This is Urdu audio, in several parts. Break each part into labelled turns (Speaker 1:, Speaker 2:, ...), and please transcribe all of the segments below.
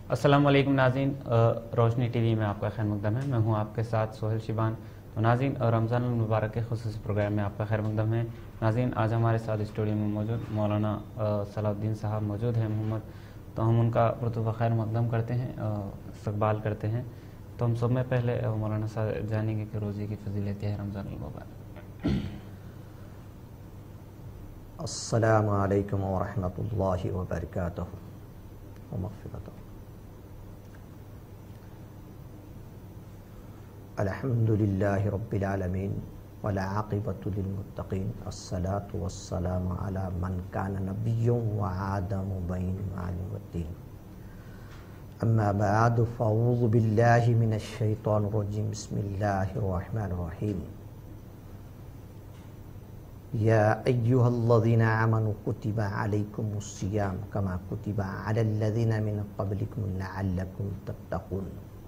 Speaker 1: السلام علیکم ناظرین، روشنی ٹی وی میں آپ کا خیر مقدم ہے۔ میں ہوں آپ کے ساتھ سہیل شیبان۔ تو ناظرین، رمضان المبارک کے خصوصی پروگرام میں آپ کا خیر مقدم ہے۔ ناظرین، آج ہمارے ساتھ اسٹوڈیو میں موجود مولانا صلاح الدین صاحب موجود ہیں محمد، تو ہم ان کا پرتو خیر مقدم کرتے ہیں، استقبال کرتے ہیں۔ تو ہم سب میں پہلے مولانا صاحب جانیں گے کہ روزے کی فضیلت ہے رمضان المبارک۔
Speaker 2: السلام علیکم ورحمۃ اللہ وبرکاتہ ومغفرتہ۔ الحمد للہ رب العالمین والعاقبۃ للمتقین، الصلاۃ والسلام علی من کان نبی وآدم بین المعلم والدین۔ اما بعد فاعوذ باللہ من الشیطان الرجیم، بسم اللہ الرحمن الرحیم۔ یا ایہا الذین آمنوا کتب علیکم الصیام کما کتب علی الذین من قبلکم لعلکم تتقون۔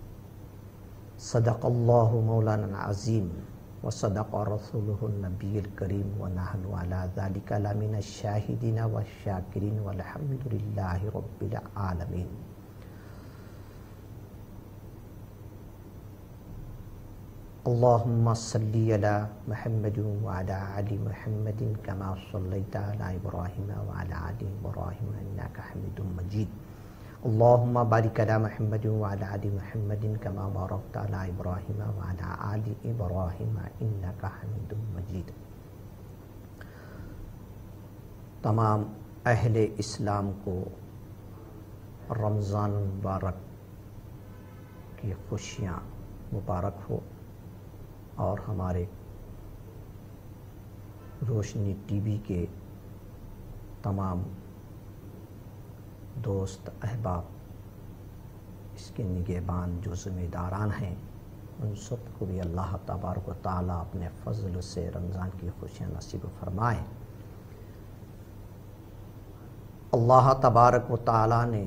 Speaker 2: صدق اللہ مولانا العظیم وصدق رسولہ النبی الکریم ونحن علی ذلک لمن الشاہدین والشاکرین والحمد للہ رب العالمین۔ اللہم صلی علی محمد وعلی آل محمد کما صلیت علی ابراہیم وعلی آل ابراہیم انک حمید مجید۔ اللہم بارک علی محمد وعلی آل محمد کما بارکت علی ابراہیم وعلی آل ابراہیم انک حمید مجید۔ تمام اہل اسلام کو رمضان مبارک کی خوشیاں مبارک ہو، اور ہمارے روشنی ٹی وی کے تمام دوست احباب، اس کے نگہبان جو ذمہ داران ہیں، ان سب کو بھی اللہ تبارک و تعالیٰ اپنے فضل سے رمضان کی خوشیاں نصیب فرمائے۔ اللہ تبارک و تعالیٰ نے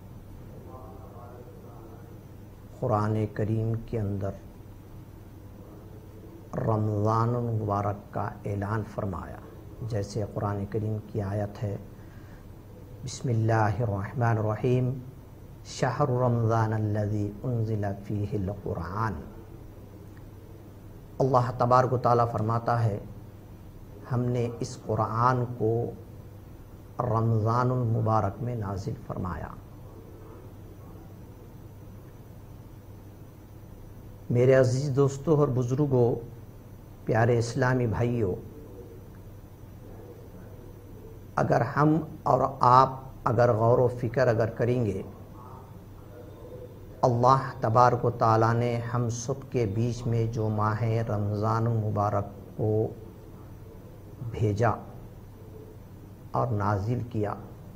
Speaker 2: قرآن کریم کے اندر رمضان المبارک کا اعلان فرمایا، جیسے قرآن کریم کی آیت ہے، بسم اللہ الرحمن الرحیم، شہر رمضان الذی انزل فیہ القرآن۔ اللہ تبارک و تعالیٰ فرماتا ہے، ہم نے اس قرآن کو رمضان المبارک میں نازل فرمایا۔ میرے عزیز دوستوں اور بزرگوں، پیارے اسلامی بھائیوں، اگر ہم اور آپ اگر غور و فکر کریں گے، اللہ تبارک و تعالیٰ نے ہم سب کے بیچ میں جو ماہ رمضان مبارک کو بھیجا اور نازل کیا،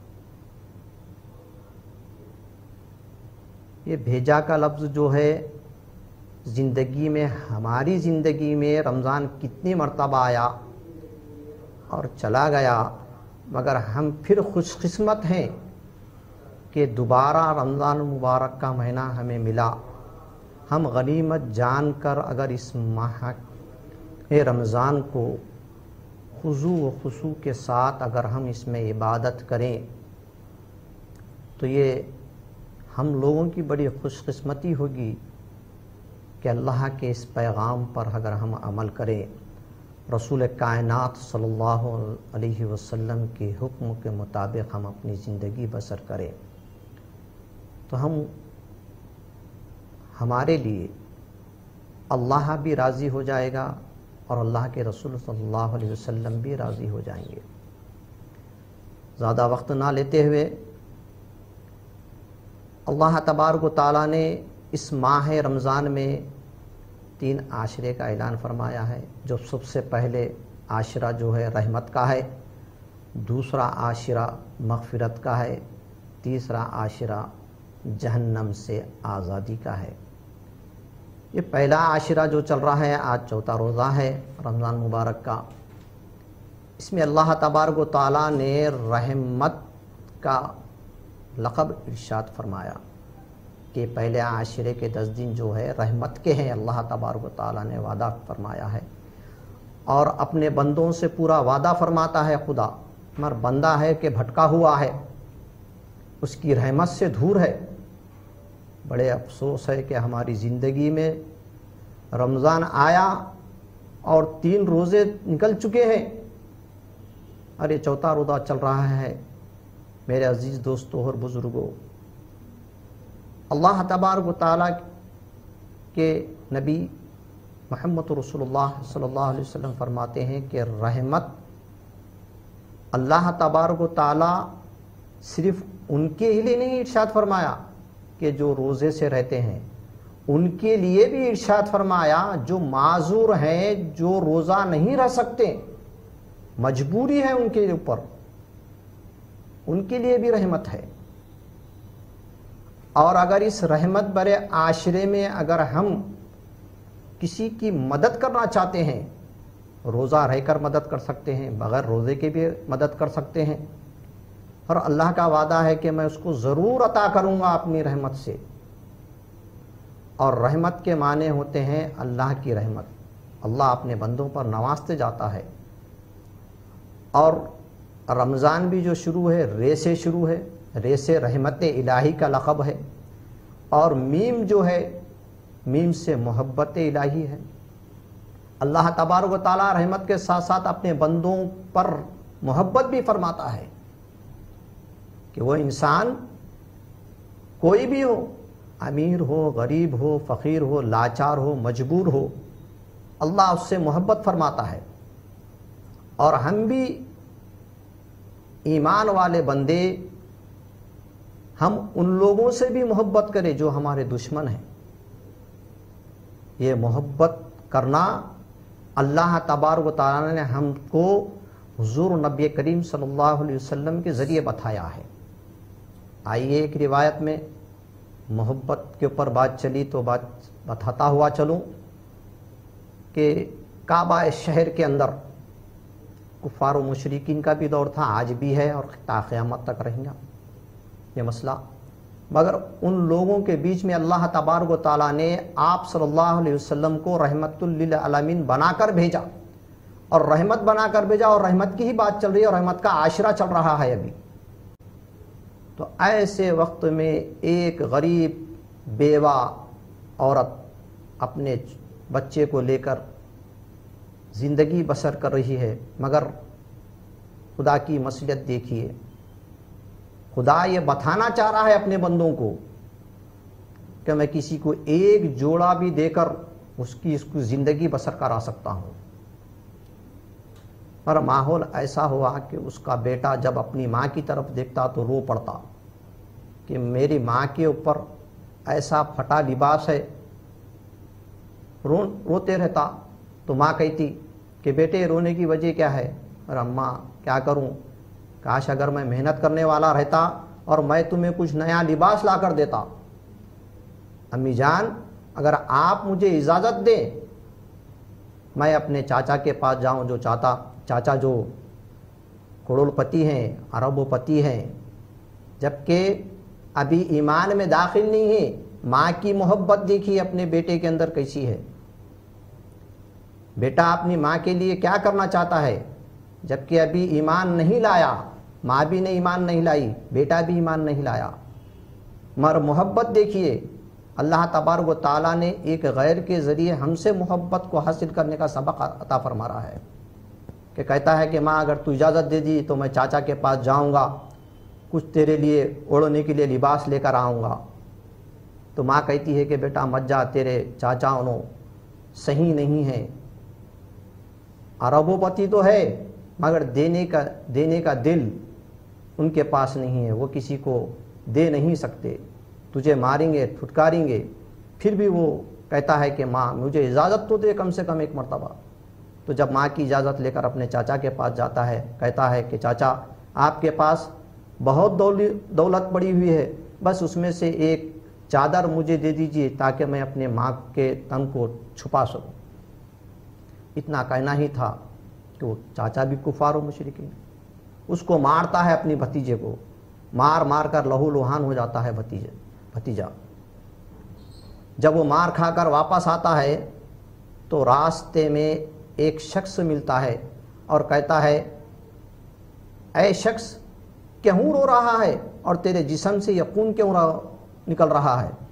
Speaker 2: یہ بھیجا کا لفظ جو ہے، زندگی میں ہماری زندگی میں رمضان کتنی مرتبہ آیا اور چلا گیا، مگر ہم پھر خوش قسمت ہیں کہ دوبارہ رمضان مبارک کا مہینہ ہمیں ملا۔ ہم غنیمت جان کر اگر اس ماہ رمضان کو خضوع و خضوع کے ساتھ اگر ہم اس میں عبادت کریں تو یہ ہم لوگوں کی بڑی خوش قسمتی ہوگی کہ اللہ کے اس پیغام پر اگر ہم عمل کریں، رسول کائنات صلی اللہ علیہ وسلم کے حکم کے مطابق ہم اپنی زندگی بسر کریں، تو ہمارے لیے اللہ بھی راضی ہو جائے گا اور اللہ کے رسول صلی اللہ علیہ وسلم بھی راضی ہو جائیں گے۔ زیادہ وقت نہ لیتے ہوئے، اللہ تبارک و تعالیٰ نے اس ماہ رمضان میں 3 عاشرے کا اعلان فرمایا ہے، جو سب سے پہلے عاشرہ جو ہے رحمت کا ہے، دوسرا عاشرہ مغفرت کا ہے، تیسرا عاشرہ جہنم سے آزادی کا ہے۔ یہ پہلا عاشرہ جو چل رہا ہے، آج چوتھا روزہ ہے رمضان مبارک کا، اس میں اللہ تبارک و تعالیٰ نے رحمت کا لقب ارشاد فرمایا کہ پہلے عاشرے کے 10 دن جو ہے رحمت کے ہیں، اللہ تبارک و تعالیٰ نے وعدہ فرمایا ہے، اور اپنے بندوں سے پورا وعدہ فرماتا ہے خدا، مگر بندہ ہے کہ بھٹکا ہوا ہے، اس کی رحمت سے دور ہے، بڑے افسوس ہے کہ ہماری زندگی میں رمضان آیا اور 3 روزے نکل چکے ہیں اور یہ 4تھا روزہ چل رہا ہے۔ میرے عزیز دوستوں اور بزرگوں، اللہ تبارک و تعالیٰ کے نبی محمد رسول اللہ صلی اللہ علیہ وسلم فرماتے ہیں کہ رحمت اللہ تبارک و تعالیٰ صرف ان کے لیے نہیں ارشاد فرمایا کہ جو روزے سے رہتے ہیں، ان کے لیے بھی ارشاد فرمایا جو معذور ہیں، جو روزہ نہیں رہ سکتے، مجبوری ہے ان کے اوپر، ان کے لیے بھی رحمت ہے۔ اور اگر اس رحمت برے معاشرے میں اگر ہم کسی کی مدد کرنا چاہتے ہیں، روزہ رہ کر مدد کر سکتے ہیں، بغیر روزے کے بھی مدد کر سکتے ہیں، اور اللہ کا وعدہ ہے کہ میں اس کو ضرور عطا کروں گا اپنی رحمت سے۔ اور رحمت کے معنی ہوتے ہیں اللہ کی رحمت، اللہ اپنے بندوں پر نوازتے جاتا ہے۔ اور رمضان بھی جو شروع ہے رے سے شروع ہے، رے سے رحمت الہی کا لقب ہے، اور میم جو ہے میم سے محبت الہی ہے۔ اللہ تبارک و تعالیٰ رحمت کے ساتھ ساتھ اپنے بندوں پر محبت بھی فرماتا ہے کہ وہ انسان کوئی بھی ہو، امیر ہو، غریب ہو، فقیر ہو، لاچار ہو، مجبور ہو، اللہ اس سے محبت فرماتا ہے۔ اور ہم بھی ایمان والے بندے ہم ان لوگوں سے بھی محبت کریں جو ہمارے دشمن ہیں۔ یہ محبت کرنا اللہ تبارک و تعالیٰ نے ہم کو حضور نبی کریم صلی اللہ علیہ وسلم کے ذریعے بتایا ہے۔ آئیے ایک روایت میں محبت کے اوپر بات چلی تو بات بتاتا ہوا چلوں کہ کعبہ شہر کے اندر کفار و مشرکین کا بھی دور تھا، آج بھی ہے اور تا قیامت تک رہیں گا یہ مسئلہ، مگر ان لوگوں کے بیچ میں اللہ تبارک و تعالیٰ نے آپ صلی اللہ علیہ وسلم کو رحمت للعالمین بنا کر بھیجا، اور رحمت بنا کر بھیجا، اور رحمت کی ہی بات چل رہی ہے اور رحمت کا عاشرہ چل رہا ہے ابھی۔ تو ایسے وقت میں ایک غریب بیوہ عورت اپنے بچے کو لے کر زندگی بسر کر رہی ہے، مگر خدا کی مصلحت دیکھیے، خدا یہ بتانا چاہ رہا ہے اپنے بندوں کو کہ میں کسی کو ایک جوڑا بھی دے کر اس کی زندگی بسر کرا سکتا ہوں۔ پر ماحول ایسا ہوا کہ اس کا بیٹا جب اپنی ماں کی طرف دیکھتا تو رو پڑتا کہ میری ماں کے اوپر ایسا پھٹا لباس ہے، روتے رہتا۔ تو ماں کہتی کہ بیٹے رونے کی وجہ کیا ہے؟ اور اماں کیا کروں، کاش اگر میں محنت کرنے والا رہتا اور میں تمہیں کچھ نیا لباس لا کر دیتا۔ امی جان اگر آپ مجھے اجازت دیں میں اپنے چاچا کے پاس جاؤں، جو چاچا جو کروڑ پتی ہیں، اربوں پتی ہیں، جبکہ ابھی ایمان میں داخل نہیں ہے۔ ماں کی محبت دیکھیے اپنے بیٹے کے اندر کیسی ہے۔ بیٹا اپنی ماں کے لیے کیا کرنا چاہتا ہے، جبکہ ابھی ایمان نہیں لایا، ماں بھی نے ایمان نہیں لائی، بیٹا بھی ایمان نہیں لایا، مگر محبت دیکھیے اللہ تبارک و تعالیٰ نے ایک غیر کے ذریعے ہم سے محبت کو حاصل کرنے کا سبق عطا فرما رہا ہے کہ کہتا ہے کہ ماں اگر تو اجازت دے دی تو میں چاچا کے پاس جاؤں گا، کچھ تیرے لیے اوڑھنے کے لیے لباس لے کر آؤں گا۔ تو ماں کہتی ہے کہ بیٹا مت جا، تیرے چاچا انہوں صحیح نہیں ہیں، اربوں پتی تو ہے مگر دینے کا دل ان کے پاس نہیں ہے، وہ کسی کو دے نہیں سکتے، تجھے ماریں گے، پھٹکاریں گے۔ پھر بھی وہ کہتا ہے کہ ماں مجھے اجازت تو دے کم سے کم ایک مرتبہ۔ تو جب ماں کی اجازت لے کر اپنے چاچا کے پاس جاتا ہے، کہتا ہے کہ چاچا آپ کے پاس بہت دولت پڑی ہوئی ہے، بس اس میں سے ایک چادر مجھے دے دیجیے تاکہ میں اپنے ماں کے تن کو چھپا سکوں۔ اتنا کہنا ہی تھا کہ وہ چاچا بھی کفار و مشرکین، اس کو مارتا ہے اپنی بھتیجے کو، مار کر لہو لہان ہو جاتا ہے بھتیجا۔ جب وہ مار کھا کر واپس آتا ہے تو راستے میں ایک شخص ملتا ہے اور کہتا ہے اے شخص کیوں رو رہا ہے اور تیرے جسم سے یہ خون کیوں نکل رہا ہے؟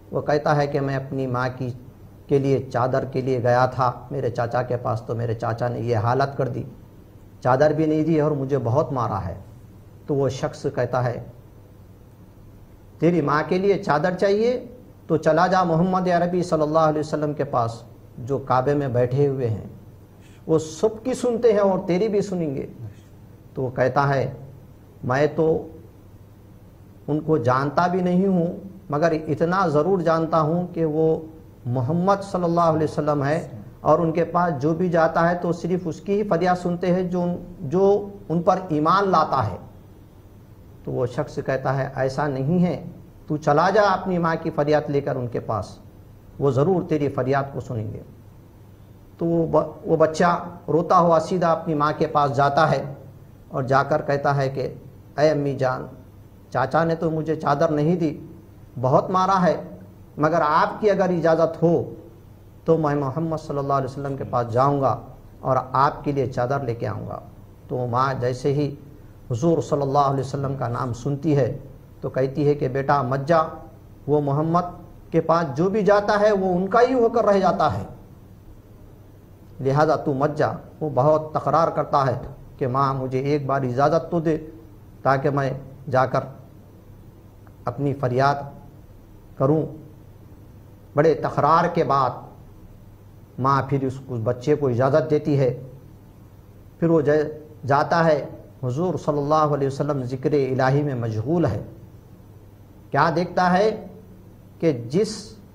Speaker 2: وہ کہتا ہے کہ میں اپنی ماں کے لیے چادر کے لیے گیا تھا میرے چاچا کے پاس، تو میرے چاچا نے یہ حالت کر دی، چادر بھی نہیں دی اور مجھے بہت مارا ہے۔ تو وہ شخص کہتا ہے تیری ماں کے لیے چادر چاہیے تو چلا جا محمد عربی صلی اللہ علیہ وسلم کے پاس جو کعبے میں بیٹھے ہوئے ہیں، وہ سب کی سنتے ہیں اور تیری بھی سنیں گے۔ تو وہ کہتا ہے میں تو ان کو جانتا بھی نہیں ہوں، مگر اتنا ضرور جانتا ہوں کہ وہ محمد صلی اللہ علیہ وسلم ہے، اور ان کے پاس جو بھی جاتا ہے تو صرف اس کی ہی فریاد سنتے ہیں جو ان پر ایمان لاتا ہے۔ تو وہ شخص کہتا ہے ایسا نہیں ہے، تو چلا جا اپنی ماں کی فریاد لے کر ان کے پاس، وہ ضرور تیری فریاد کو سنیں گے۔ تو وہ بچہ روتا ہوا سیدھا اپنی ماں کے پاس جاتا ہے اور جا کر کہتا ہے کہ اے امی جان، چاچا نے تو مجھے چادر نہیں دی، بہت مارا ہے، مگر آپ کی اگر اجازت ہو تو میں محمد صلی اللہ علیہ وسلم کے پاس جاؤں گا اور آپ کے لیے چادر لے کے آؤں گا۔ تو ماں جیسے ہی حضور صلی اللہ علیہ وسلم کا نام سنتی ہے تو کہتی ہے کہ بیٹا مت جا، وہ محمد کے پاس جو بھی جاتا ہے وہ ان کا ہی ہو کر رہ جاتا ہے، لہذا تو مت جا۔ وہ بہت تکرار کرتا ہے کہ ماں مجھے ایک بار اجازت تو دے تاکہ میں جا کر اپنی فریاد کروں۔ بڑے تکرار کے بعد ماں پھر اس بچے کو اجازت دیتی ہے، پھر وہ جاتا ہے۔ حضور صلی اللہ علیہ وسلم ذکر الہی میں مشغول ہے، کیا دیکھتا ہے کہ جس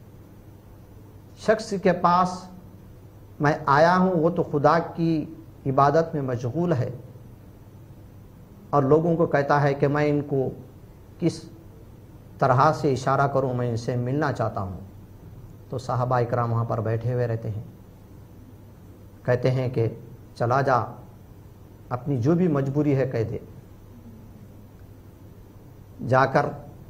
Speaker 2: شخص کے پاس میں آیا ہوں وہ تو خدا کی عبادت میں مشغول ہے، اور لوگوں کو کہتا ہے کہ میں ان کو کس طرح سے اشارہ کروں، میں ان سے ملنا چاہتا ہوں۔ تو صحابہ اکرام وہاں پر بیٹھے ہوئے رہتے ہیں، کہتے ہیں کہ چلا جا، اپنی جو بھی مجبوری ہے کہہ دے۔ جا کر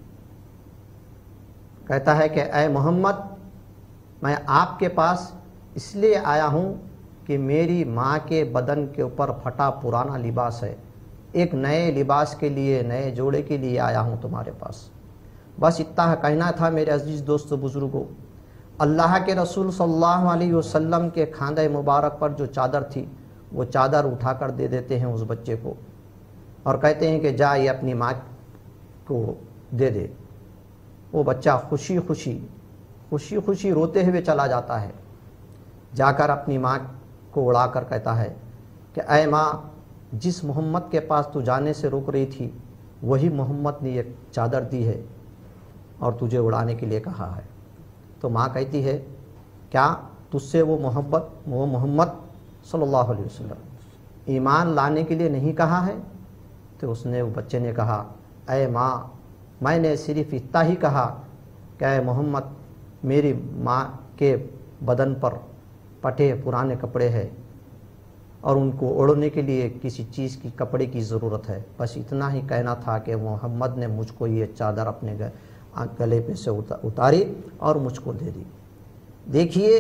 Speaker 2: کہتا ہے کہ اے محمد، میں آپ کے پاس اس لیے آیا ہوں کہ میری ماں کے بدن کے اوپر پھٹا پرانا لباس ہے، ایک نئے لباس کے لیے، نئے جوڑے کے لیے آیا ہوں تمہارے پاس۔ بس اتنا کہنا تھا میرے عزیز دوستو بزرگوں۔ اللہ کے رسول صلی اللہ علیہ وسلم کے کھاندے مبارک پر جو چادر تھی وہ چادر اٹھا کر دے دیتے ہیں اس بچے کو، اور کہتے ہیں کہ جا یہ اپنی ماں کو دے دے۔ وہ بچہ خوشی خوشی روتے ہوئے چلا جاتا ہے، جا کر اپنی ماں کو اڑا کر کہتا ہے کہ اے ماں، جس محمد کے پاس تو جانے سے روک رہی تھی وہی محمد نے یہ چادر دی ہے اور تجھے اڑانے کے لیے کہا ہے۔ تو ماں کہتی ہے کیا تجھ سے وہ محمد صلی اللہ علیہ وسلم ایمان لانے کے لیے نہیں کہا ہے؟ تو اس نے، وہ بچے نے کہا اے ماں، میں نے صرف اتنا ہی کہا کہ اے محمد، میری ماں کے بدن پر پٹے پرانے کپڑے ہیں اور ان کو اوڑھنے کے لیے کسی چیز کی کپڑے کی ضرورت ہے، بس اتنا ہی کہنا تھا کہ محمد نے مجھ کو یہ چادر اپنے گلے پہ سے اتاری اور مجھ کو دے دی۔ دیکھیے،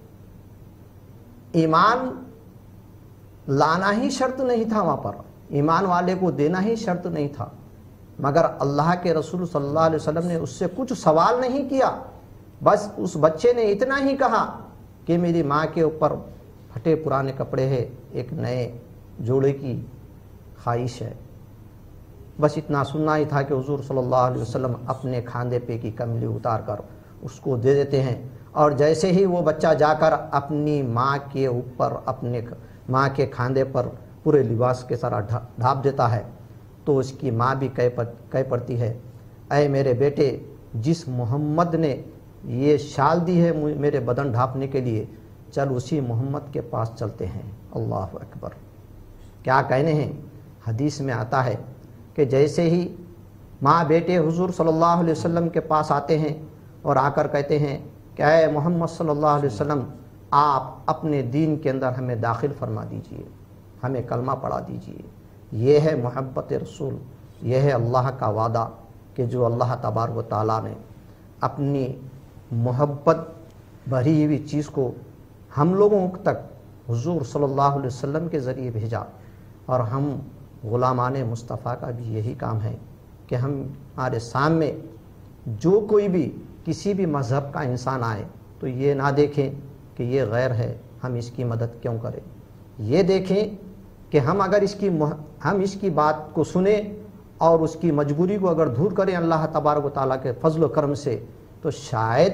Speaker 2: ایمان لانا ہی شرط نہیں تھا، وہاں پر ایمان والے کو دینا ہی شرط نہیں تھا، مگر اللہ کے رسول صلی اللہ علیہ وسلم نے اس سے کچھ سوال نہیں کیا، بس اس بچے نے اتنا ہی کہا کہ میری ماں کے اوپر پھٹے پرانے کپڑے ہیں، ایک نئے جوڑے کی خواہش ہے۔ بس اتنا سننا ہی تھا کہ حضور صلی اللہ علیہ وسلم اپنے کھاندے پہ کی کملی اتار کر اس کو دے دیتے ہیں، اور جیسے ہی وہ بچہ جا کر اپنی ماں کے اوپر، اپنے ماں کے کھاندے پر پورے لباس کے طرح ڈھانپ دیتا ہے، تو اس کی ماں بھی کہہ پڑتی ہے اے میرے بیٹے، جس محمد نے یہ شال دی ہے میرے بدن ڈھانپنے کے لیے، چل اسی محمد کے پاس چلتے ہیں۔ اللہ اکبر، کیا کہنے ہیں۔ حدیث میں آتا ہے کہ جیسے ہی ماں بیٹے حضور صلی اللہ علیہ وسلم کے پاس آتے ہیں اور آ کر کہتے ہیں کہ اے محمد صلی اللہ علیہ وسلم، آپ اپنے دین کے اندر ہمیں داخل فرما دیجئے، ہمیں کلمہ پڑھا دیجئے۔ یہ ہے محبت رسول، یہ ہے اللہ کا وعدہ کہ جو اللہ تبارک و تعالیٰ نے اپنی محبت بھری ہوئی چیز کو ہم لوگوں تک حضور صلی اللہ علیہ وسلم کے ذریعے بھیجا، اور ہم غلامان مصطفیٰ کا بھی یہی کام ہے کہ ہمارے سامنے جو کوئی بھی کسی بھی مذہب کا انسان آئے تو یہ نہ دیکھیں کہ یہ غیر ہے ہم اس کی مدد کیوں کریں، یہ دیکھیں کہ ہم اگر ہم اس کی بات کو سنیں اور اس کی مجبوری کو اگر دور کریں اللہ تبارک و تعالیٰ کے فضل و کرم سے، تو شاید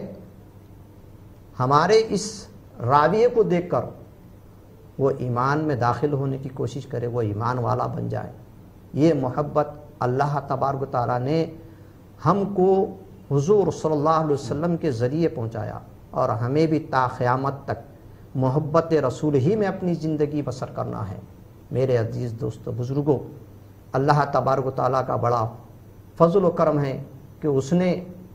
Speaker 2: ہمارے اس راویے کو دیکھ کر وہ ایمان میں داخل ہونے کی کوشش کرے، وہ ایمان والا بن جائے۔ یہ محبت اللہ تبارک و تعالیٰ نے ہم کو حضور صلی اللہ علیہ وسلم کے ذریعے پہنچایا، اور ہمیں بھی تا قیامت تک محبت رسول ہی میں اپنی زندگی بسر کرنا ہے۔ میرے عزیز دوستو بزرگوں، اللہ تبارک و تعالیٰ کا بڑا فضل و کرم ہے کہ اس نے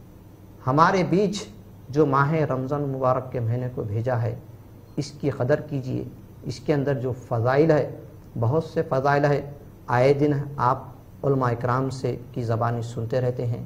Speaker 2: ہمارے بیچ جو ماہ رمضان مبارک کے مہینے کو بھیجا ہے، اس کی قدر کیجئے۔ اس کے اندر جو فضائل ہے، بہت سے فضائل ہے، آئے دن آپ علماء اکرام سے کی زبانی سنتے رہتے ہیں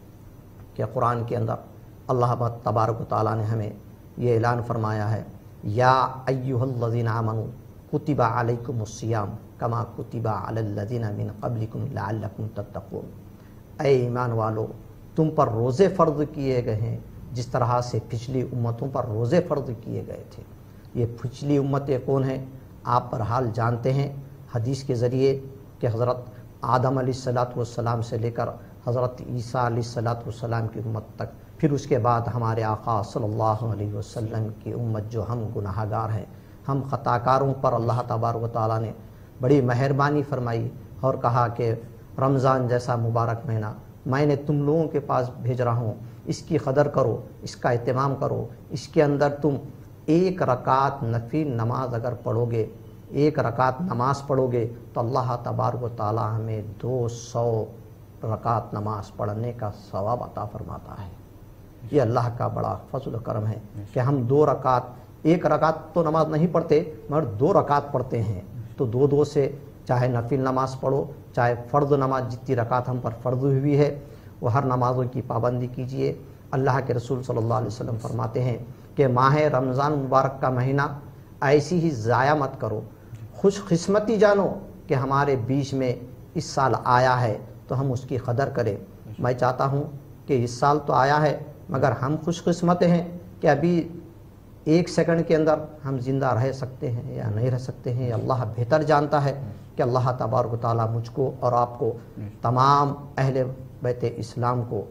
Speaker 2: کہ قرآن کے اندر اللہ تبارک و تعالیٰ نے ہمیں یہ اعلان فرمایا ہے، یا ایھا الذین آمنوا کتب علیکم الصیام کما کتب علی الذین من قبلکم لعلکم تتقون۔ اے ایمان والو، تم پر روزے فرض کیے گئے ہیں جس طرح سے پچھلی امتوں پر روزے فرض کیے گئے تھے۔ یہ پچھلی امتیں کون ہیں؟ آپ بہرحال جانتے ہیں حدیث کے ذریعے کہ حضرت آدم علیہ السلام سے لے کر حضرت عیسیٰ علیہ السلام کی امت تک، پھر اس کے بعد ہمارے آقا صلی اللہ علیہ وسلم کی امت، جو ہم گناہ گار ہیں، ہم خطا کاروں پر اللہ تبارک و تعالیٰ نے بڑی مہربانی فرمائی اور کہا کہ رمضان جیسا مبارک مہینہ میں نے تم لوگوں کے پاس بھیج رہا ہوں، اس کی قدر کرو، اس کا اہتمام کرو۔ اس کے اندر تم ایک رکعت نفل نماز اگر پڑھو گے، ایک رکعت نماز پڑھو گے تو اللہ تبارک و تعالیٰ ہمیں 200 رکعت نماز پڑھنے کا ثواب عطا فرماتا ہے۔ یہ اللہ کا بڑا فضل و کرم ہے کہ ہم 2 رکعت، ایک رکعت تو نماز نہیں پڑھتے مگر 2 رکعت پڑھتے ہیں، تو 2 سے چاہے نفل نماز پڑھو چاہے فرض نماز، جتنی رکعت ہم پر فرض ہوئی ہے وہ ہر نمازوں کی پابندی کیجئے۔ اللہ کے رسول صلی اللہ علیہ وسلم فرماتے ہیں کہ ماہ رمضان مبارک کا مہینہ ایسی ہی ضائع مت کرو، خوش قسمتی جانو کہ ہمارے بیچ میں اس سال آیا ہے تو ہم اس کی قدر کریں۔ میں چاہتا ہوں کہ اس سال تو آیا ہے مگر ہم خوش قسمت ہیں کہ ابھی 1 سیکنڈ کے اندر ہم زندہ رہ سکتے ہیں یا نہیں رہ سکتے ہیں، اللہ بہتر جانتا ہے۔ کہ اللہ تبارک و تعالیٰ مجھ کو اور آپ کو، تمام اہل بیت اسلام کو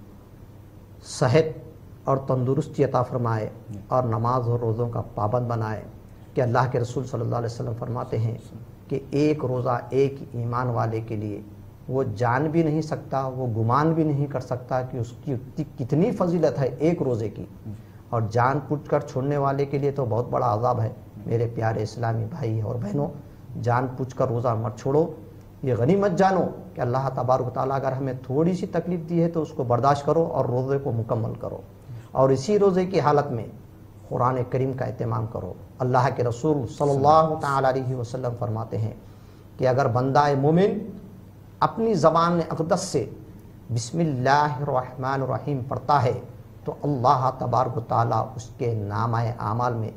Speaker 2: صحت اور تندرستی عطا فرمائے اور نماز اور روزوں کا پابند بنائے۔ کہ اللہ کے رسول صلی اللہ علیہ وسلم فرماتے ہیں کہ ایک روزہ ایک ایمان والے کے لیے وہ جان بھی نہیں سکتا، وہ گمان بھی نہیں کر سکتا کہ اس کی کتنی فضیلت ہے ایک روزے کی، اور جان پوچھ کر چھوڑنے والے کے لیے تو بہت بڑا عذاب ہے۔ میرے پیارے اسلامی بھائی اور بہنوں، جان پوچھ کر روزہ مت چھوڑو، یہ غنیمت جانو کہ اللہ تبارک و تعالیٰ اگر ہمیں تھوڑی سی تکلیف دی ہے تو اس کو برداشت کرو اور روزے کو مکمل کرو، اور اسی روزے کی حالت میں قرآن کریم کا اہتمام کرو۔ اللہ کے رسول صلی اللہ تعالی علیہ وسلم فرماتے ہیں کہ اگر بندہ مومن اپنی زبان اقدس سے بسم اللہ الرحمن الرحیم پڑھتا ہے تو اللہ تبارک و تعالیٰ اس کے نامہ اعمال میں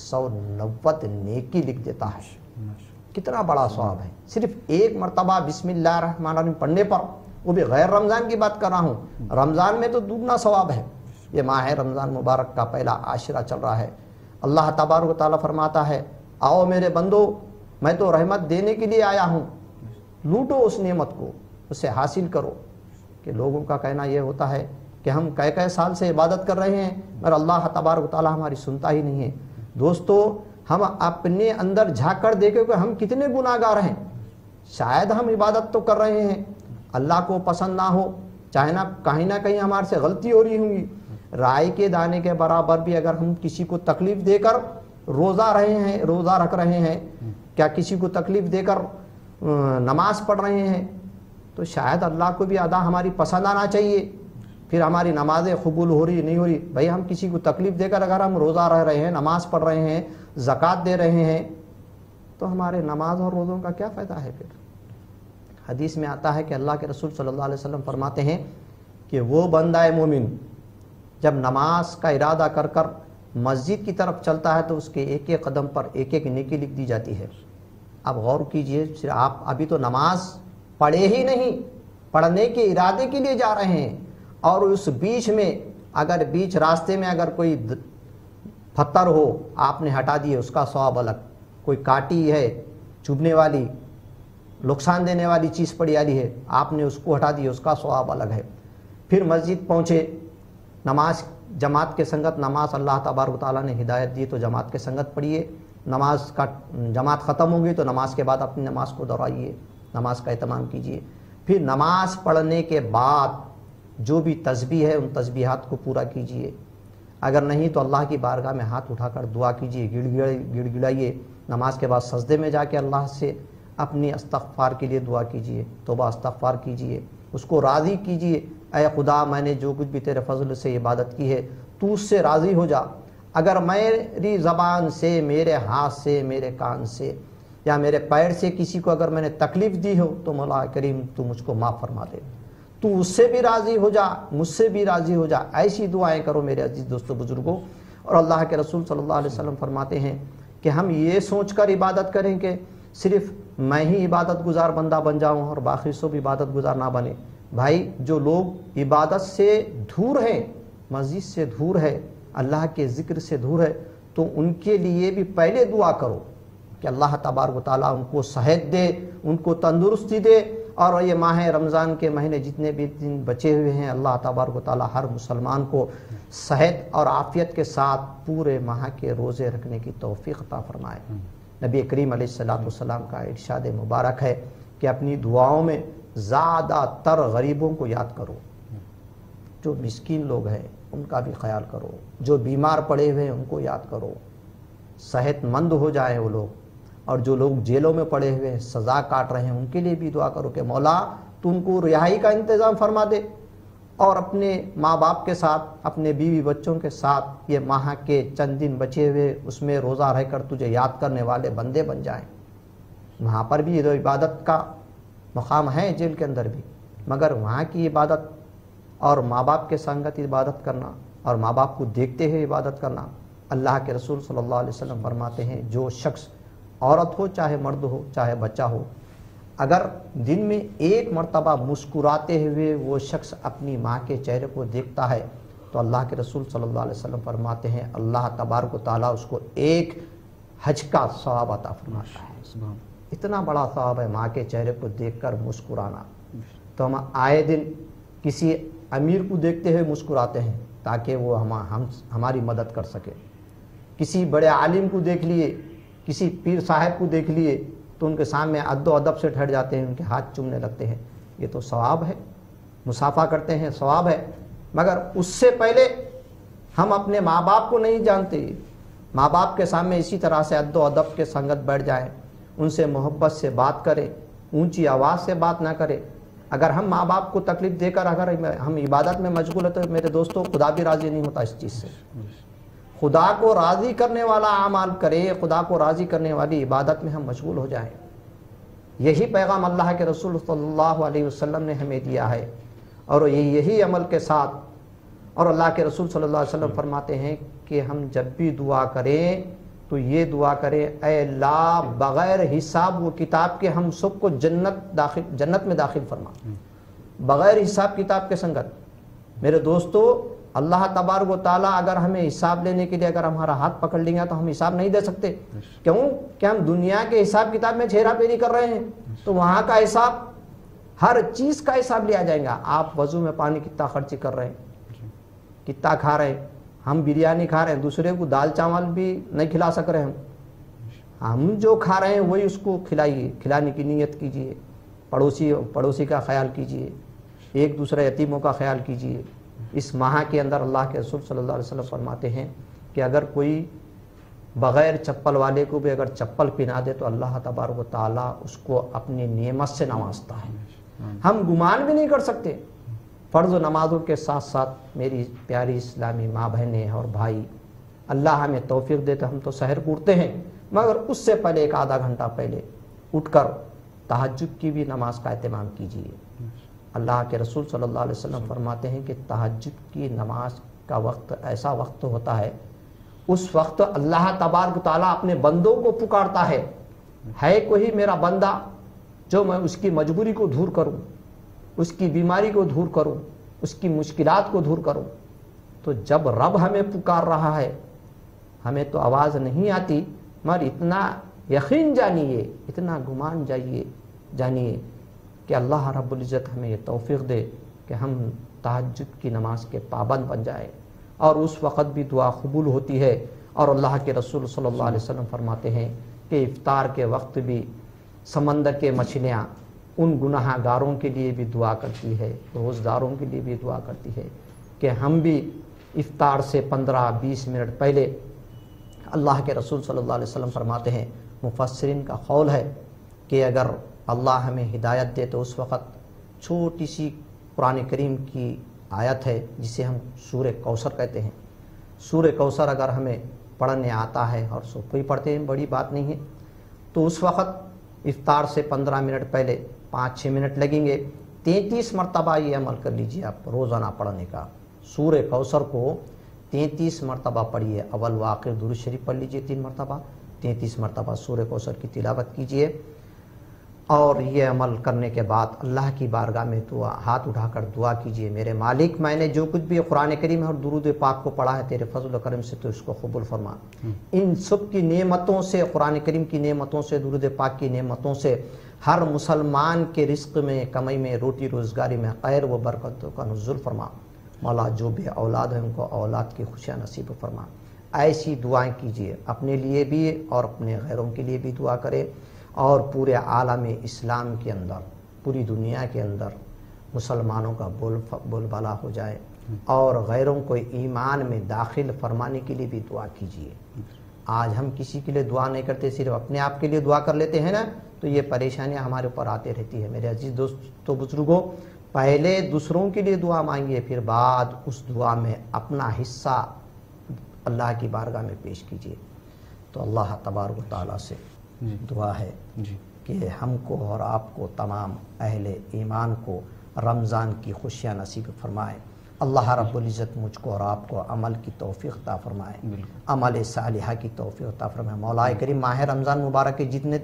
Speaker 2: 190 نیکی لکھ دیتا ہے۔ کتنا بڑا ثواب ہے، صرف ایک مرتبہ بسم اللہ الرحمن الرحیم پڑھنے پر، وہ بھی غیر رمضان کی بات کر رہا ہوں، رمضان میں تو دگنا ثواب ہے۔ یہ ماہ رمضان مبارک کا پہلا عاشرہ چل رہا ہے، اللہ تبارک و تعالیٰ فرماتا ہے آؤ میرے بندو، میں تو رحمت دینے کے لیے آیا ہوں، لوٹو اس نعمت کو، اسے حاصل کرو۔ کہ لوگوں کا کہنا یہ ہوتا ہے کہ ہم کئی سال سے عبادت کر رہے ہیں مگر اللہ تبارک و تعالیٰ ہماری سنتا ہی نہیں ہے۔ دوستو، ہم اپنے اندر جھانک کر دیکھیں کہ ہم کتنے گناہ گار ہیں۔ شاید ہم عبادت تو کر رہے ہیں، اللہ کو پسند نہ ہو، چاہے نہ کہیں ہمارے سے غلطی ہو رہی ہوں گی، رائے کے دانے کے برابر بھی اگر ہم کسی کو تکلیف دے کر روزہ رکھ رہے ہیں، کیا کسی کو تکلیف دے کر نماز پڑھ رہے ہیں، تو شاید اللہ کو بھی ادا ہماری پسند آنا چاہیے۔ پھر ہماری نمازیں قبول ہو رہی نہیں ہو رہی، بھائی ہم کسی کو تکلیف دے کر اگر ہم روزہ رہ رہے ہیں، نماز پڑھ رہے ہیں، زکوٰۃ دے رہے ہیں، تو ہمارے نماز اور روزوں کا کیا فائدہ ہے؟ پھر حدیث میں آتا ہے کہ اللہ کے رسول صلی اللہ علیہ وسلم فرماتے ہیں کہ وہ بندہ مومن جب نماز کا ارادہ کر کر مسجد کی طرف چلتا ہے تو اس کے ایک ایک قدم پر ایک ایک نیکی لکھ دی جاتی ہے۔ اب غور کیجئے، صرف آپ ابھی تو نماز پڑھے ہی نہیں، پڑھنے کے ارادے کے لیے جا رہے ہیں، اور اس بیچ میں اگر بیچ راستے میں اگر کوئی پتھر ہو آپ نے ہٹا دیے اس کا ثواب الگ، کوئی کاٹی ہے چبھنے والی نقصان دینے والی چیز پڑی والی ہے آپ نے اس کو ہٹا دی اس کا ثواب الگ ہے۔ پھر مسجد پہنچے، نماز جماعت کے سنگت، نماز اللہ تبارک و تعالیٰ نے ہدایت دی تو جماعت کے سنگت پڑھیے، نماز کا جماعت ختم ہوگی تو نماز کے بعد اپنی نماز کو دہرائیے، نماز کا اہتمام کیجیے۔ پھر نماز پڑھنے کے بعد جو بھی تسبیح ہے ان تسبیحات کو پورا کیجیے، اگر نہیں تو اللہ کی بارگاہ میں ہاتھ اٹھا کر دعا کیجیے، گڑ گڑائیے۔ نماز کے بعد سجدے میں جا کے اللہ سے اپنی استغفار کے لیے دعا کیجیے، توبہ استغفار کیجیے، اس کو راضی کیجیے، اے خدا میں نے جو کچھ بھی تیرے فضل سے عبادت کی ہے تو اس سے راضی ہو جا، اگر میری زبان سے، میرے ہاتھ سے، میرے کان سے یا میرے پیر سے کسی کو اگر میں نے تکلیف دی ہو تو مولا کریم تو مجھ کو معاف فرما دے، تو اس سے بھی راضی ہو جا، مجھ سے بھی راضی ہو جا۔ ایسی دعائیں کرو میرے عزیز دوستو بزرگوں۔ اور اللہ کے رسول صلی اللہ علیہ وسلم فرماتے ہیں کہ ہم یہ سوچ کر عبادت کریں کہ صرف میں ہی عبادت گزار بندہ بن جاؤں اور باقی سب عبادت گزار نہ بنے۔ بھائی جو لوگ عبادت سے دور ہیں، مسجد سے دور ہے، اللہ کے ذکر سے دور ہے، تو ان کے لیے بھی پہلے دعا کرو کہ اللہ تبارک و تعالیٰ ان کو صحت دے، ان کو تندرستی دے، اور یہ ماہ رمضان کے مہینے جتنے بھی دن بچے ہوئے ہیں اللہ تبارک و تعالیٰ ہر مسلمان کو صحت اور عافیت کے ساتھ پورے ماہ کے روزے رکھنے کی توفیق عطا فرمائے۔ نبی کریم علیہ السلام کا ارشاد مبارک ہے کہ اپنی دعاؤں میں زیادہ تر غریبوں کو یاد کرو، جو مسکین لوگ ہیں ان کا بھی خیال کرو، جو بیمار پڑے ہوئے ہیں ان کو یاد کرو، صحت مند ہو جائیں وہ لوگ، اور جو لوگ جیلوں میں پڑے ہوئے ہیں سزا کاٹ رہے ہیں ان کے لیے بھی دعا کرو کہ مولا تو ان کو رہائی کا انتظام فرما دے، اور اپنے ماں باپ کے ساتھ، اپنے بیوی بچوں کے ساتھ یہ ماہ کے چند دن بچے ہوئے اس میں روزہ رہ کر تجھے یاد کرنے والے بندے بن جائیں۔ وہاں پر بھی یہ عبادت کا مقام ہے جیل کے اندر بھی، مگر وہاں کی عبادت اور ماں باپ کے سنگت عبادت کرنا اور ماں باپ کو دیکھتے ہوئے عبادت کرنا، اللہ کے رسول صلی اللہ علیہ وسلم فرماتے ہیں جو شخص عورت ہو چاہے مرد ہو چاہے بچہ ہو، اگر دن میں ایک مرتبہ مسکراتے ہوئے وہ شخص اپنی ماں کے چہرے کو دیکھتا ہے تو اللہ کے رسول صلی اللہ علیہ وسلم فرماتے ہیں اللہ تبارک و تعالیٰ اس کو ایک حج کا ثواب عطا فرماتا ہے۔ اتنا بڑا ثواب ہے ماں کے چہرے کو دیکھ کر مسکرانا۔ تو ہم آئے دن کسی امیر کو دیکھتے ہوئے مسکراتے ہیں تاکہ وہ ہماری مدد کر سکے، کسی بڑے عالم کو دیکھ لیے، کسی پیر صاحب کو دیکھ لیے تو ان کے سامنے ادب و ادب سے ٹھہر جاتے ہیں، ان کے ہاتھ چومنے لگتے ہیں، یہ تو ثواب ہے، مصافحہ کرتے ہیں ثواب ہے۔ مگر اس سے پہلے ہم اپنے ماں باپ کو نہیں جانتے، ماں باپ کے سامنے اسی طرح سے ادب و ادب کے سنگت بیٹھ جائیں، ان سے محبت سے بات کریں، اونچی آواز سے بات نہ کریں۔ اگر ہم ماں باپ کو تکلیف دے کر اگر ہم عبادت میں مشغول ہیں تو میرے دوستوں خدا بھی راضی نہیں ہوتا اس چیز سے۔ خدا کو راضی کرنے والا اعمال کرے، خدا کو راضی کرنے والی عبادت میں ہم مشغول ہو جائیں، یہی پیغام اللہ کے رسول صلی اللہ علیہ وسلم نے ہمیں دیا ہے، اور یہی عمل کے ساتھ، اور اللہ کے رسول صلی اللہ علیہ وسلم فرماتے ہیں کہ ہم جب بھی دعا کریں تو یہ دعا کریں اے اللہ بغیر حساب و کتاب کے ہم سب کو جنت میں داخل فرما، بغیر حساب کتاب کے سنگت۔ میرے دوستو اللہ تبارک و تعالیٰ اگر ہمیں حساب لینے کے لیے اگر ہمارا ہاتھ پکڑ لیں گے تو ہم حساب نہیں دے سکتے، کیوں کہ ہم دنیا کے حساب کتاب میں چھیرا پھیری کر رہے ہیں، تو وہاں کا حساب ہر چیز کا حساب لیا جائے گا۔ آپ وضو میں پانی کتنا خرچ کر رہے ہیں، کتنا کھا رہے ہیں، ہم بریانی کھا رہے ہیں، دوسرے کو دال چاول بھی نہیں کھلا سک رہے ہم جو کھا رہے ہیں وہی اس کو کھلائیے، کھلانے کی نیت کیجیے، پڑوسی کا خیال کیجیے، ایک دوسرے یتیموں کا خیال کیجیے۔ اس ماہ کے اندر اللہ کے رسول صلی اللہ علیہ وسلم فرماتے ہیں کہ اگر کوئی بغیر چپل والے کو بھی اگر چپل پہنا دے تو اللہ تبارک و تعالیٰ اس کو اپنی نعمت سے نوازتا ہے۔ ہم گمان بھی نہیں کر سکتے۔ فرض و نمازوں کے ساتھ ساتھ میری پیاری اسلامی ماں بہنیں اور بھائی، اللہ ہمیں توفیق دے تو ہم تو سحر کو اٹھتے ہیں، مگر اس سے پہلے ایک آدھا گھنٹہ پہلے اٹھ کر تہجد کی بھی نماز کا اہتمام کیجیے۔ اللہ کے رسول صلی اللہ علیہ وسلم فرماتے ہیں کہ تہجد کی نماز کا وقت ایسا وقت ہوتا ہے، اس وقت اللہ تبارک تعالیٰ اپنے بندوں کو پکارتا ہے کوئی میرا بندہ جو میں اس کی مجبوری کو دور کروں، اس کی بیماری کو دور کروں، اس کی مشکلات کو دور کروں۔ تو جب رب ہمیں پکار رہا ہے ہمیں تو آواز نہیں آتی، مگر اتنا یقین جانیے، اتنا گمان جانیے کہ اللہ رب العزت ہمیں یہ توفیق دے کہ ہم تہجد کی نماز کے پابند بن جائیں، اور اس وقت بھی دعا قبول ہوتی ہے۔ اور اللہ کے رسول صلی اللہ علیہ وسلم فرماتے ہیں کہ افطار کے وقت بھی سمندر کے مچھلیاں ان گناہ گاروں کے لیے بھی دعا کرتی ہے، روزداروں کے لیے بھی دعا کرتی ہے کہ ہم بھی افطار سے 15-20 منٹ پہلے، اللہ کے رسول صلی اللہ علیہ وسلم فرماتے ہیں، مفسرین کا قول ہے کہ اگر اللہ ہمیں ہدایت دے تو اس وقت چھوٹی سی قرآن کریم کی آیت ہے جسے ہم سورہ کوثر کہتے ہیں، سورہ کوثر اگر ہمیں پڑھنے آتا ہے اور سب کوئی پڑھتے ہیں، بڑی بات نہیں ہے، تو اس وقت افطار سے 15 منٹ پہلے 5-6 منٹ لگیں گے، 33 مرتبہ یہ عمل کر لیجئے آپ روزانہ پڑھنے کا۔ سورہ کوثر کو 33 مرتبہ پڑھیے، اول و آخر درود شریف پڑھ لیجئے 3 مرتبہ، 33 مرتبہ سورہ کوثر کی تلاوت کیجئے، اور یہ عمل کرنے کے بعد اللہ کی بارگاہ میں دعا ہاتھ اٹھا کر دعا کیجئے، میرے مالک میں نے جو کچھ بھی قرآن کریم اور درود پاک کو پڑھا ہے تیرے فضل و کرم سے تو اس کو قبول فرما، ان سب کی نعمتوں سے، قرآن کریم کی نعمتوں سے، درود پاک کی نعمتوں سے ہر مسلمان کے رزق میں، کمائی میں، روٹی روزگاری میں خیر و برکتوں کا نزول فرما۔ مولا جو بھی اولاد ہیں ان کو اولاد کی خوشیاں نصیب فرما۔ ایسی دعائیں کیجئے، اپنے لیے بھی اور اپنے غیروں کے لیے بھی دعا کرے، اور پورے عالم اسلام کے اندر، پوری دنیا کے اندر مسلمانوں کا بول بالا ہو جائے، اور غیروں کو ایمان میں داخل فرمانے کے لیے بھی دعا کیجئے۔ آج ہم کسی کے لیے دعا نہیں کرتے، صرف اپنے آپ کے لیے دعا کر لیتے ہیں نا، تو یہ پریشانیاں ہمارے اوپر آتے رہتی ہے۔ میرے عزیز دوستو بزرگوں، پہلے دوسروں کے لیے دعا مانگیے، پھر بعد اس دعا میں اپنا حصہ اللہ کی بارگاہ میں پیش کیجئے۔ تو اللہ تبارک و تعالیٰ سے دعا ہے کہ ہم کو اور آپ کو، تمام اہل ایمان کو رمضان کی خوشیاں نصیب فرمائے۔ اللہ رب العزت مجھ کو اور آپ کو عمل کی توفیق عطا فرمائے، عمل صالحہ کی توفیق عطا فرمائے۔ مولا کریم ماہ رمضان مبارک کے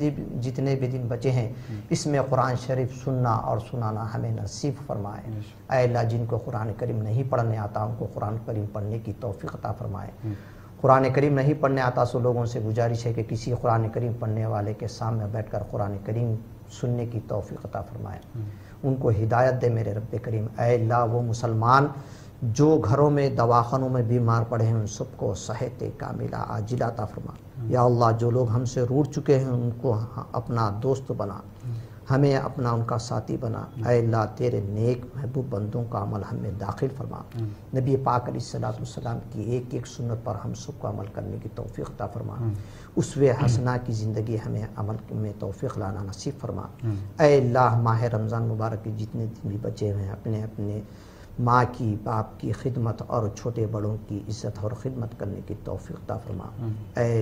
Speaker 2: جتنے بھی دن بچے ہیں، اس میں قرآن شریف سننا اور سنانا ہمیں نصیب فرمائے۔ اے اللہ، جن کو قرآن کریم نہیں پڑھنے آتا ان کو قرآن کریم پڑھنے کی توفیق عطا فرمائے۔ قرآن کریم نہیں پڑھنے آتا سو لوگوں سے گزارش ہے کہ کسی قرآن کریم پڑھنے والے کے سامنے بیٹھ کر قرآن کریم سننے کی توفیق عطا فرمائے، ان کو ہدایت دے میرے رب کریم۔ اے اللہ، وہ مسلمان جو گھروں میں دواخانوں میں بیمار پڑے ہیں ان سب کو صحت کاملہ عاجلہ عطا فرما۔ یا اللہ، جو لوگ ہم سے روٹ چکے ہیں ان کو اپنا دوست بنا، ہمیں اپنا ان کا ساتھی بنا۔ اے اللہ، تیرے نیک محبوب بندوں کا عمل ہم میں داخل فرما۔ نبی پاک علیہ السلام کی ایک ایک سنت پر ہم سب کو عمل کرنے کی توفیق عطا فرما۔ اسوہ حسنہ کی زندگی ہمیں عمل میں توفیق لانا نصیب فرما۔ اے اللہ، ماہ رمضان مبارک کے جتنے دن بھی بچے ہوئے ہیں، اپنے اپنے ماں کی، باپ کی خدمت اور چھوٹے بڑوں کی عزت اور خدمت کرنے کی توفیق عطا فرما۔ اے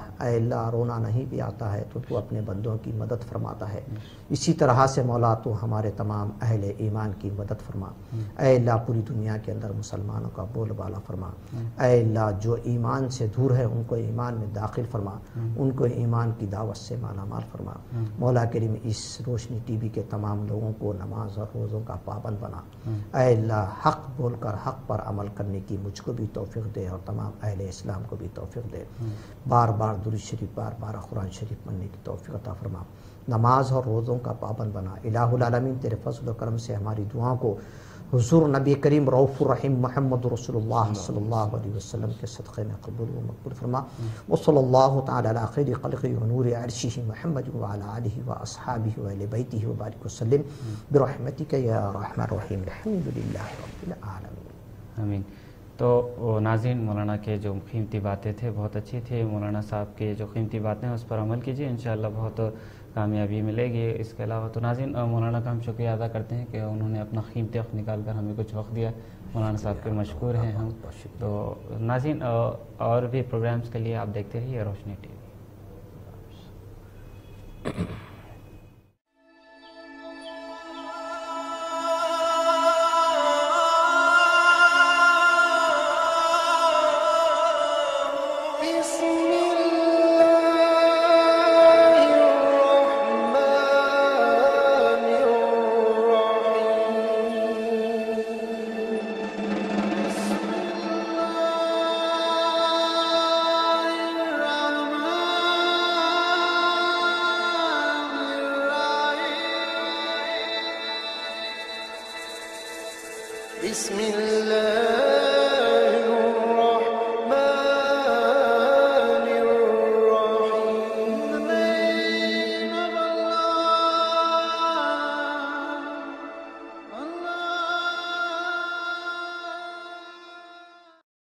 Speaker 2: اللہ، رونا نہیں بھی آتا ہے تو تو اپنے بندوں کی مدد فرماتا ہے، اسی طرح سے مولا تو ہمارے تمام اہل ایمان کی مدد فرما۔ اے اللہ، پوری دنیا کے اندر مسلمانوں کا بول بالا فرما۔ اے اللہ، جو ایمان سے دور ہے ان کو ایمان میں داخل فرما، ان کو ایمان کی دعوت سے مالا مال فرما۔ مولا کریم، اس روشنی ٹی وی کے تمام لوگوں کو نماز اور روزوں کا پابند بنا۔ اے اللہ، حق بول کر حق پر عمل کرنے کی مجھ کو بھی توفیق دے اور تمام اہل اسلام کو بھی توفیق دے۔ بار بار درود شریف، بار بار قرآن شریف پڑھنے کی توفیق عطا فرما۔ نماز اور روزوں کا پابند بنا۔ الہ العالمین، تیرے فضل و کرم سے ہماری دعاؤں کو حضور نبی کریم رؤوف الرحیم محمد رسول اللہ صلی اللہ علیہ وسلم کے صدقے میں قبول و مقبول فرما۔ وصلی اللہ تعالی علی خیر خلقہ ونور عرشہ محمد وعلی آلہ واصحابہ واہل بیتہ وبارک وسلم برحمتک یا ارحم الراحمین، الحمد للہ رب العالمین۔
Speaker 1: آمین۔ تو ناظرین، مولانا کے جو قیمتی باتیں تھے بہت اچھی تھی۔ مولانا صاحب کی جو قیمتی باتیں ہیں اس پر عمل کیجیے، انشاءاللہ بہت کامیابی ملے گی۔ اس کے علاوہ تو ناظرین، مولانا کا ہم شکریہ ادا کرتے ہیں کہ انہوں نے اپنا قیمتی وقت نکال کر ہمیں کچھ وقت دیا۔ مولانا صاحب کے مشکور ہیں ہم۔ تو ناظرین، اور بھی پروگرامز کے لیے آپ دیکھتے رہیے روشنی ٹی وی۔
Speaker 3: بسم الله